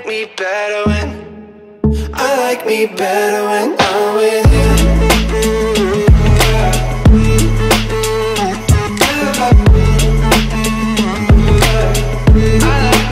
like me better when I like me better when I'm with you.